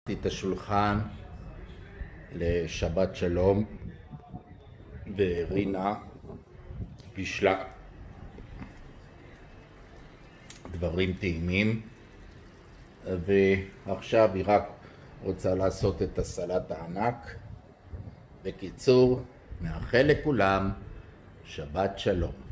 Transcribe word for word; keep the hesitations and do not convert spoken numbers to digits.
את השולחן לשבת שלום, ורינה בישלה דברים טעימים, ועכשיו היא רק רוצה לעשות את הסלט הענק. בקיצור, מאחל לכולם שבת שלום.